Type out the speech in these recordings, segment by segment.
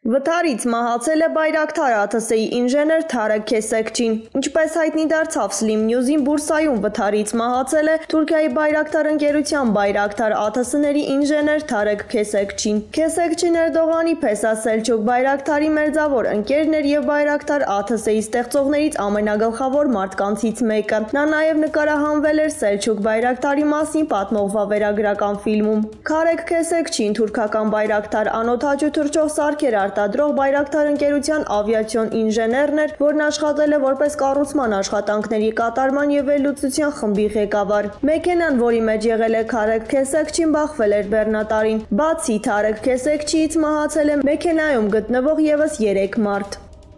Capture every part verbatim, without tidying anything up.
Վթարից մահացել է Բայրակթար ԱԹՍ-ի ինժեներ Թարեկ Քեսեքչին։ Ինչպես հայտնի դարձավ Slim News-ին, Բուրսայում վթարից մահացել է Թուրքիայի Բայրակթար ընկերության Բայրակթար ԱԹՍ-ների ինժեներ Թարեկ Քեսեքչին։ Քեսեքչին Էրդողանի Փեսա Սելչուկ Բայրակթարի մերձավոր ընկերն էր եւ Բայրակթար ԱԹՍ-ի ստեղծողներից ամենագլխավոր մարդկանցից մեկը։ Նա նաեւ նկարահանվել էր Սելչուկ Բայրակթարի մասին պատմող վավերագրական ֆիլմում։ Թարեկ Քեսեքչին թուրքական Բայրակթար անօդաչու թռչող սարքեր արտադրող Բայրակթար ընկերության ավիացիոն ինժեներն էր, որն աշխատել է որպես կառուցման աշխատանքների կատարման եւ վերլուծության խմբի ղեկավար։ Մեքենան, որի մեջ եղել է Թարեկ Քեսեքչին, բախվել էր բեռնատարին։ Բացի Թարեկ Քեսեքչիից մահացել է մեքենայում գտնվող եւս երեք մարդ։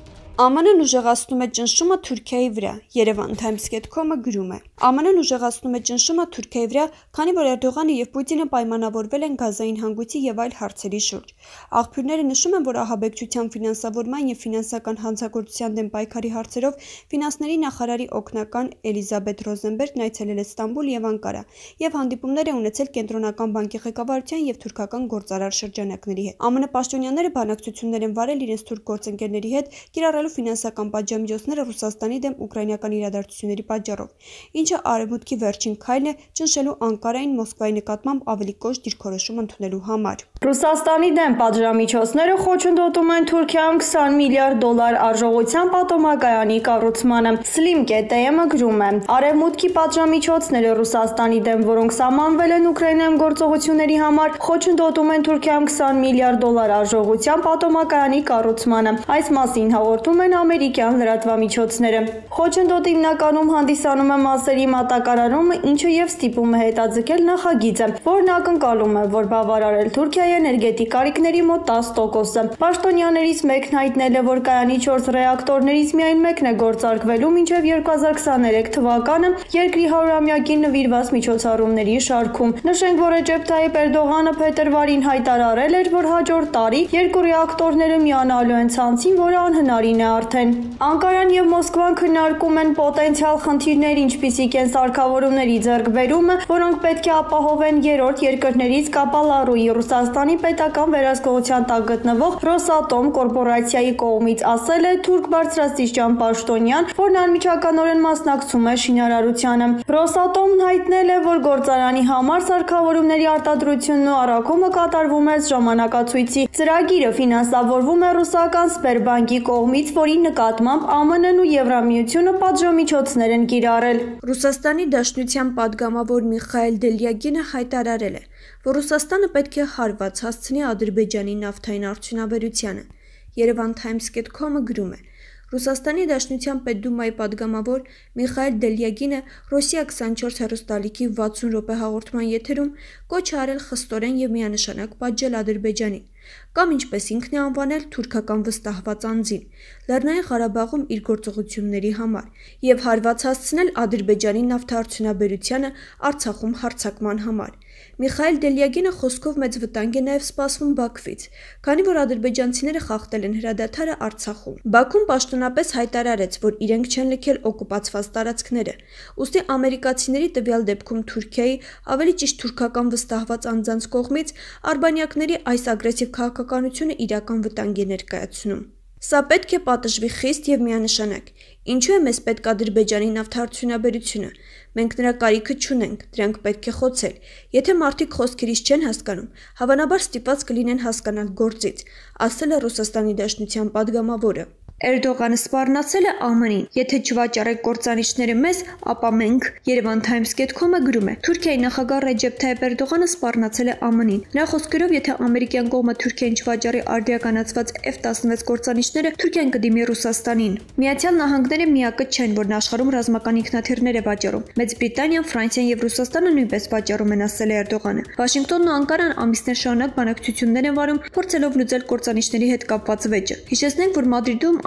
ԱՄՆ-ն ուժեղացնում է ճնշումը Թուրքիայի վրա, Երևան Times dot com-ը գրում է։ ԱՄՆ-ն ուժեղացնում է ճնշումը Թուրքիայի վրա, քանի որ Էրդողանը եւ Պուտինը պայմանավորվել են գազային հանգույցի եւ այլ հարցերի շուրջ։ Աղբյուրները նշում են, որ ահաբեկչության ֆինանսավորման եւ ֆինանսական հանցագործության դեմ պայքարի հարցերով ֆինանսների նախարարի օգնական Էլիզաբեթ Ռոզենբերգն այցելել է Ստամբուլ եւ Անկարա եւ հանդիպումներ է ունեցել Կենտրոնական բանկի ղեկավարության եւ թուրքական գործարար շրջանակների հետ։ ԱՄՆ պաշտոնյաները բանակցություններ են վարել իրենց թուրք գործընկերների հետ, կիրառել ֆինանսական պատժամիջոցները Ռուսաստանի դեմ ուկրաինական իրադարձությունների պատճառով, ինչը արևմուտքի վերջին քայլն է ճնշելու Անկարային Մոսկվայի նկատմամբ ավելի կոշտ դիրքորոշում ընդունելու համար։ Ռուսաստանի դեմ պատժամիջոցները խոչընդոտում են Թուրքիայում քսան միլիարդ դոլար արժողությամբ ատոմակայանի կառուցմանը։ Slim dot am-ը գրում է. Արևմուտքի պատժամիջոցները Ռուսաստանի դեմ, որոնք սահմանվել են Ուկրաինայում գործողությունների համար, խոչընդոտում են Թուրքիայում քսան միլիարդ դոլար արժողությամբ ատոմակայանի կառուցմանը։ Այս մասին հաղորդում են ամերիկյան լրատվամիջոցները։ Խոչընդոտը հիմնականում հանդիսանում է մասերի մատակարարումը, ինչը եւ ստիպում է հետաձգել նախագիծը, որն ակնկալում է, որ բավարարել Թուրքիայի էներգետիկ կարիքների մոտ տասը տոկոսը։ Պաշտոնյաներից մեկն հայտնել է, որ կայանի չորս ռեակտորներից միայն մեկն է գործարկվելու մինչև երկու հազար քսաներեք թվականը երկրի հարյուրամյակին նվիրված միջոցառումների շարքում։ Նշենք, որ Ռեջեփ Թայիփ Էրդողանը փետրվարին հայտարարել էր, որ հաջորդ տարի երկու ռեակտորները միանալու են ցանցին, որը անհնարին է արդեն։ Անկարան եւ Մոսկվան քննարկում են պոտենցիալ խնդիրներ, ինչպիսիք են սարքավորումների ձեռքբերումը, որոնք պետք է ապահովեն երրորդ երկրներից Կապալառուի Ռուսաստանի պետական վերահսկողության տակ գտնվող Ռոսատոմ կորպորացիայի կողմից, ասել է թուրք բարձրաստիճան պաշտոնյան, որն անմիջականորեն մասնակցում է շինարարությանը։ Ռոսատոմն հայտնել է, որ գործարանի համար սարքավորումների արտադրությունն ու առաքումը կատարվում է ժամանակացույցի։ Ծրագիրը ֆինանսավորվում է ռուսական Սբերբանկի կողմից, որի նկատմամբ ԱՄՆ-ն ու Եվրամիությունը պատժամիջոցներ են կիրառել։ Ռուսաստանի Դաշնության պատգամավոր Միխայել Դելյագինը հայտարարել է, որ Ռուսաստանը պետք է հարված հասցնի Ադրբեջանի նավթային արդյունաբերությանը։ Երևան Times dot com-ը գրում է. Ռուսաստանի Դաշնության Պետդումայի պատգամավոր Միխայել Դելյագինը Ռոսիա քսանչորս հեռուստալիքի վաթսուն րոպե հաղորդման եթերում կոչ է արել խստորեն եւ միանշանակ պատժել Ադրբեջանին, կամ ինչպես ինքն է անվանել թուրքական վստահված անձին, Լեռնային Ղարաբաղում իր գործողությունների համար եւ հարված հասցնել Ադրբեջանի նավթարդյունաբերությանը Արցախում հարձակման համար։ Միխայել Դելյագինը խոսքով մեծ վտանգ է նաև սպասվում Բաքվից, քանի որ ադրբեջանցիները խախտել են հրադադարը Արցախում։ Բաքուն պաշտոնապես հայտարարեց, որ իրենք չեն լքել օկուպացված տարածքները, ուստի ամերիկացիների տվյալ դեպքում Թուրքիայի, ավելի ճիշտ թուրքական վստահված անձանց կողմից արբանյակների այս ագրեսիվ քաղաքականությունը իրական վտանգ է ներկայացնում։ Սա պետք է պատժվի խիստ եւ միանշանակ։ Ինչու է մեզ պետք Ադրբեջանի նավթարդյունաբերությունը։ Մենք նրա կարիքը չունենք, դրանք պետք է խոցել։ Եթե մարդիկ խոսքերից չեն հասկանում, հավանաբար ստիպված կլինեն հասկանալ գործից, ասել է Ռուսաստանի Դաշնության պատգամավորը։ Էրդողանը սպառնացել է ԱՄՆ-ին։ Եթե չվաճառեք կործանիչները մեզ, ապա մենք, Երևան Times dot com-ը գրում է, Թուրքիայի նախագահ Ռեջեփ Թայիփ Էրդողանը սպառնացել է ԱՄՆ-ին։ Նրա խոսքերով, եթե ամերիկյան կողմը Թուրքիային չվաճառի արդիականացված F տասնվեց կործանիչները, Թուրքիան կդիմի Ռուսաստանին։ Միացյալ Նահանգները միակը չեն, որն աշխարհում ռազմական ինքնաթիռներ է վաճառում։ Մեծ Բրիտանիան, Ֆրանսիան եւ Ռուսաստանը նույնպես վաճառում են, ասել է Էրդողանը։ Վաշինգտոնն ու Անկարան ամիսներ շարունակ բանակցություններ են վարում, փորձելով լուծել կործանիչների հետ կապված վեճը։ Հիշեցնենք, որ Մադրիդում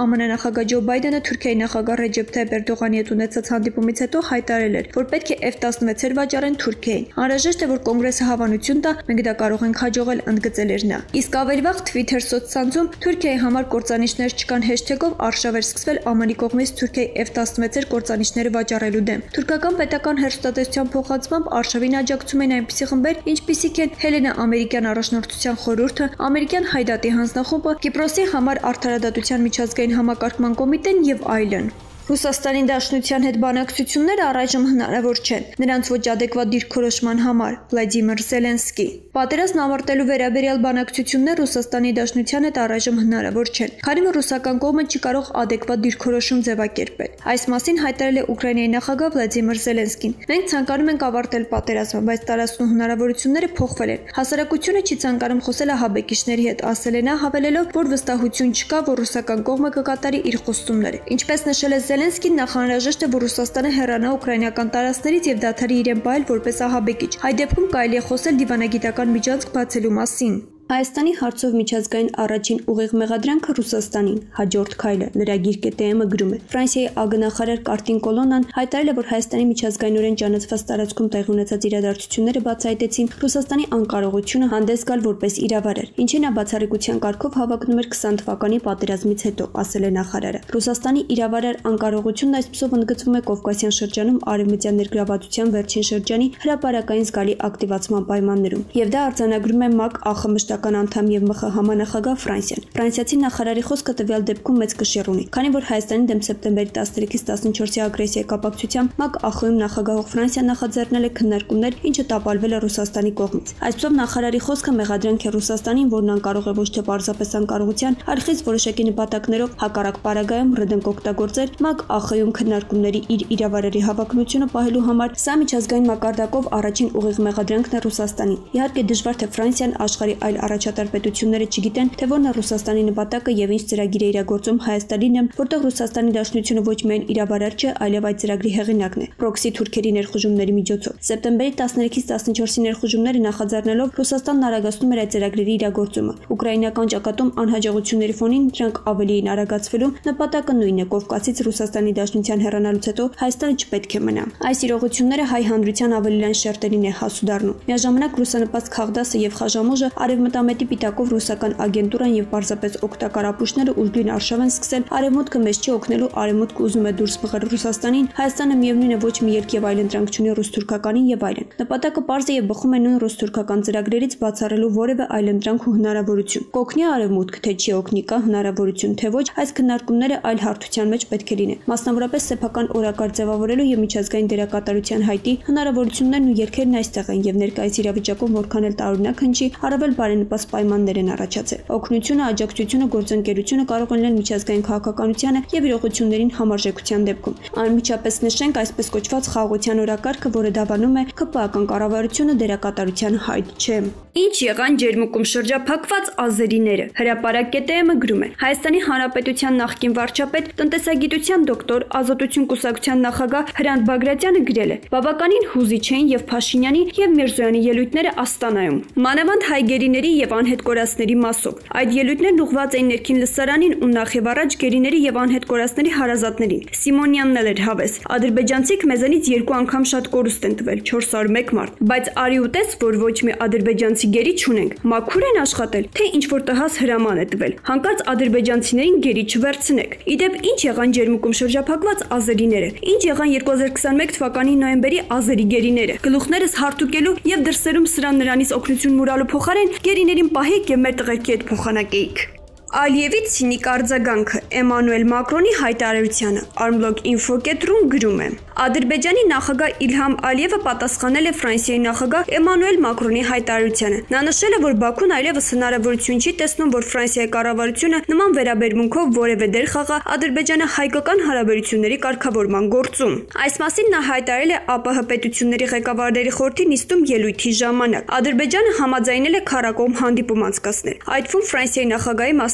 Ա Մ Ն նախագահ Ջո Բայդենը Թուրքիայի նախագահ Ռեջեփ Թայիփ Էրդողանի հետ ունեցած հանդիպումից հետո հայտարարել էր, որ պետք է F տասնվեցեր վաճառեն Թուրքիային։ Անհրաժեշտ է, որ կոնգրեսը հավանություն տա, մենք դա կարող ենք հաջողել, ընդգծել էր նա։ Իսկ ավելի վաղ Twitter սոցցանցում Թուրքիայի համար կործանիչներ չկան հեշթեգով արշավ էր սկսվել ಆ Մ Ն-ի կողմից Թուրքիայի F տասնվեցեր կործանիչները վաճառելու դեմ։ Թուրքական պետական հեռուստատեսության փոխանցմամբ արշավին աջակցում են այնպիսի խմբեր, ինչպիսիք են Հելենա ամերիկյան առաջնորդության խորհուրդը, ամերիկյան Հայդատի հանձնախումբը, Կիպրոսի համար արդարադատության միջազգային համակարգման կոմիտեն եւ այլն։ Ռուսաստանի Դաշնության հետ բանակցությունները առայժմ հնարավոր չեն, նրանց ոչ ադեկվատ դիրքորոշման համար։ Վլադիմիր Զելենսկի։ Պատերազմն ավարտելու վերաբերյալ բանակցություններ Ռուսաստանի Դաշնության հետ առայժմ հնարավոր չեն, քանի որ ռուսական կողմը չի կարող ադեկվատ դիրքորոշում ձևակերպել։ Այս մասին հայտարարել է Ուկրաինայի նախագահ Վլադիմիր Զելենսկին։ Մենք ցանկանում ենք ավարտել պատերազմը, բայց տարածքն ու հնարավորությունները փոխվել են։ Հասարակությունը չի ցանկանում խոսել ահաբեկիչների հետ, ասել է նա, հավելելով, որ վստահություն չկա, որ ռուսական կողմը կկատարի իր խոստումները։ Ինչպես նշել է Զելենսկին, նախանրաժեշտ է, որ Ռուսաստանը հեռանա ուկրաինական տարածքներից եւ դադարի իրեն պահել որպես ահաբեկիչ։ Այդ դեպքում կարելի է խոսել դիվանագիտական միջանցք բացելու մասին։ Հայաստանի հարցով միջազգային առաջին ուղիղ մեղադրանքը Ռուսաստանին, հաջորդ քայլը լրագիր կետ Է Մ գրում է։ Ֆրանսիայի ագնախարար Կարտին Կոլոնան հայտարարել է, որ Հայաստանի միջազգայինորեն ճանաչված տարածքում տեղի ունեցած իրադարձությունները բացահայտեցին Ռուսաստանի անկարողությունը հանդես գալ որպես իրավարար, ինչին նա բացառիկության կարգով հավակնում էր քսան թվականի պատերազմից հետո, ասել է նախարարը։ Ռուսաստանի իրավարար անկարողությունն այսպիսով ընդգծվում է Կովկասյան շրջանում արևմտյան ներգրավվածության վերջին շրջանի հրապարակային զգալի ակտիվացման պայմաններում, եւ դա արձանագրում է ՄԱԿ Ա Խ մշտական անդամ եւ Մ Խ համանախագահ Ֆրանսիան։ Ֆրանսիացի նախարարի խոսքը տվյալ դեպքում մեծ կշիռ ունի, քանի որ Հայաստանի դեմ սեպտեմբերի տասներեքից տասնչորսի ագրեսիայի կապակցությամբ ՄԱԿ Ա Խ-ում նախագահող Ֆրանսիան նախաձեռնել է քննարկումներ, ինչը տապալվել է Ռուսաստանի կողմից։ Այսպիսով նախարարի խոսքը մեղադրանք է Ռուսաստանին, որն անկարող է ոչ թե պարզապես անկարողության, այլ խիստ որոշակի նպատակներով հակառակ պարագայում ռդենք օգտագործել ՄԱԿ Ա Խ-ում քննարկումների իր իրավարարի հավակնությունը պահելու համար։ Սա միջազգային մակարդակով առաջին ուղիղ մեղադրանքն է Ռուսաստանին։ Իհարկե դժվար թե Ֆրանսիան աշխարհի այլ առաջատար պետությունները չգիտեն, թե որն է Ռուսաստանի նպատակը եւ ինչ ծրագիր է իրագործում Հայաստանին եմ, որտեղ Ռուսաստանի Դաշնությունը ոչ միայն իրավարար չէ, այլև այդ ծրագրի հեղինակն է։ Պրոքսի թուրքերի ներխուժումների միջոցով սեպտեմբերի տասներեքից տասնչորսի ներխուժումները նախաձեռնելով Ռուսաստանն արագացնում էր այդ ծրագրերի իրագործումը։ Ուկրաինական ճակատում անհաջողությունների ֆոնին դրանք ավելի են արագացվելու, նպատակը նույնն է՝ Կովկասից Ռուսաստանի Դաշնության հեռանալուց հետո Հայաստանը չպետք է մնա։ Այս իրողությունները հայ հանրության ավելի լայն շերտերին է հասու դառնում։ Միաժամանակ ռուսանպաստ Խաղդասը եւ Խաժամուժը արևմտամետի պիտակով ռուսական ագենտուրան եւ պարզապես օգտակար ապուշները ուժգին արշավ են սկսել արևմուտքը մեզ չի օգնելու, արևմուտքը ուզում է դուրս մղել Ռուսաստանին, Հայաստանը միևնույն է ոչ մի ելք եւ այլընտրանք չունի ռուս-թուրքականին եւ այլն։ Նպատակը պարզ է եւ բխում է նույն ռուս-թուրքական ծրագրերից բացառելու որևէ այլընտրանք ու հնարավորություն։ Կօգնի արևմուտքը, թե չի օգնի, կա հնարավորություն, թե ոչ, այս քննարկումները այլ հարթության մեջ պետք է լինեն։ Մասնավորապես սեփական օրակարգ ձևավորելու եւ միջազգային դերակատարության հայտի հնարավորություններն ու ելքերն այստեղ են եւ ներկայիս իրավիճակում որքան էլ տարօրինակ հնչի, առավել բարենպաստ պայմաններ են առաջացել։ Օգնությունը, աջակցությունը, գործընկերությունը կարող են լինել միջազգային քաղաքականությանը եւ իրողություններին համարժեքության դեպքում։ Անմիջապես նշենք այսպես կոչված խաղաղության օրակարգը, որը դավանում է K P A-ական կառավարությունը դերակատարության հայտ չէ։ Ինչ եղան ջերմուկում շրջափակված ազերիները։ Հրապարակ կետ Է Մ գրում է. Հայաստանի Հանրապետության նախկին վարչապետ, տնտեսագիտության դոկտոր, ազատություն կուսակցության նախագահ Հրանտ Բագրատյանը գրել է. Բավականին հուզիչ էին եւ Փաշինյանի եւ Միրզոյանի ելույթները Աստանայում։ Մանավանդ հայ գերիների եւ անհետ կորածների մասով։ Այդ ելույթներն ուղղված էին ներքին լսարանին ու նախև առաջ գերիների եւ անհետ կորածների հարազատներին։ Սիմոնյանն էլ էր հավես։ Ադրբեջանցիք մեզանից երկու անգամ շատ կորուստ են տվել, չորսորը մեկ մարդ։ Բայց արի ու տես, որ ոչ մի ադրբեջանցի գերի չունենք։ Մաքուր են աշխատել, թե ինչ որ տհաս հրաման է տվել։ Հանկարծ ադրբեջանցիներին գերի չվերցնեք։ Իդեպ ինչ եղան ջերմուկում շրջափակված ազերիները։ Ինչ եղան երկու հազար քսաներկու թվականի նոյեմբերի ազերի գերիները։ Գլուխներս հարթուկելու եւ դրսերում սրան նրանից օգնություն մուրալու փոխարեն գերիներին պահեք եւ մեր տղերքի հետ փոխանակեիք։ Ալիևից ցինիկ արձագանքը Էմանուել Մակրոնի հայտարարությանը Armblog Info կետրում գրում է. Ադրբեջանի նախագահ Իլհամ Ալիևը պատասխանել է Ֆրանսիայի նախագահ Էմանուել Մակրոնի հայտարարությանը։ Նա նշել է, որ Բաքուն այլևս հնարավորություն չի տեսնում, որ Ֆրանսիայի կառավարությունը նման վերաբերմունքով որևէ դեր խաղա ադրբեջանա-հայկական հարաբերությունների կարգավորման գործում։ Այս մասին նա հայտարարել է Ա Պ Հ պետությունների ղեկավարների խորհրդի նիստում ելույթի ժամանակ։ Ադրբեջանը համաձայնել է քառակողմ հանդիպում անցկացնել։ Այդ թվում Ֆրանսիայի նախագահի մաս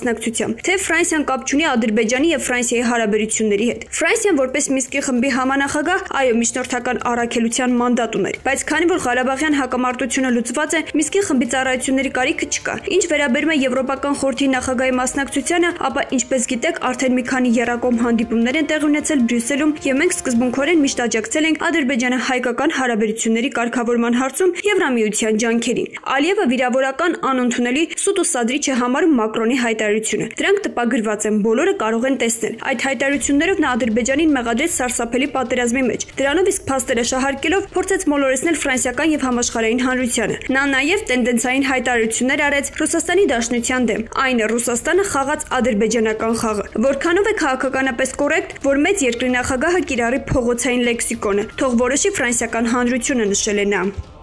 մասնակցությամբ, թե Ֆրանսիան կապ չունի Ադրբեջանի եւ Ֆրանսիայի հարաբերությունների հետ։ Ֆրանսիան որպես Մինսկի խմբի համանախագահ այո միջնորդական առաքելության մանդատ ուներ, բայց քանի որ Ղարաբաղյան հակամարտությունը լուծված է, Մինսկի խմբի ծառայությունների կարիքը չկա։ Ինչ վերաբերում է Եվրոպական խորհրդի նախագահի մասնակցությանը, ապա ինչպես գիտեք, արդեն մի քանի եռակողմ հանդիպումներ են տեղի ունեցել Բրյուսելում եւ մենք սկզբունքորեն միշտ աջակցել ենք ադրբեջանա-հայկական հարաբերությունների կարգավորման հարցում Եվրամիության ջանքերին։ Ալիևը վիրավորական անընդունելի սուտ ու սադրիչ է համարում Մակրոնի հայտարարությունը։ Դրանք տպագրված են, բոլորը կարող են տեսնել։ Այդ հայտարարություններով նա Ադրբեջանին մեղադրեց սարսափելի պատերազմի մեջ։ Դրանով իսկ փաստերը շահարկելով փորձեց մոլորեցնել ֆրանսիական եւ համաշխարհային հանրությանը։ Նա նաեւ տենդենսային հայտարարություններ արեց Ռուսաստանի Դաշնության դեմ։ Այն է Ռուսաստանը խաղաց ադրբեջանական խաղը։ Որքանով է քաղաքականապես կոռեկտ, որ մեծ երկրի նախագահը կիրառի փողոցային լեքսիկոնը, թող որոշի ֆրանսիական հանրությունը, նշել է նա։